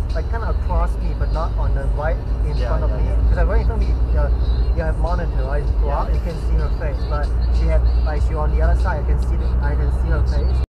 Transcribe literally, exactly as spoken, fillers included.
like kind of across me, but not on the right in Yeah, front of yeah, me. yeah. Because like right in front of me, you, you have monitor, right? Go Yeah. out, you can see her face. But she had like she on the other side, I can see the, I can see her face.